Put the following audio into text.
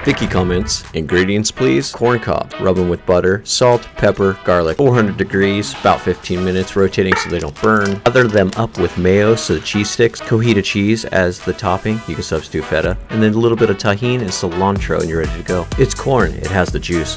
Vicky comments, ingredients please. Corn cob, rub them with butter, salt, pepper, garlic, 400 degrees, about 15 minutes, rotating so they don't burn. Lather them up with mayo so the cheese sticks. Cojita cheese as the topping, you can substitute feta, and then a little bit of tahini and cilantro and you're ready to go. It's corn, it has the juice.